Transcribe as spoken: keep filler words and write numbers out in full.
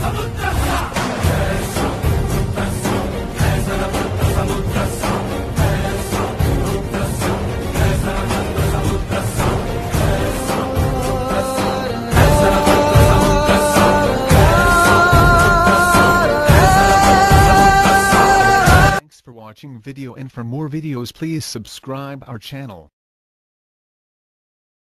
Thanks for watching video, and for more videos please subscribe our channel.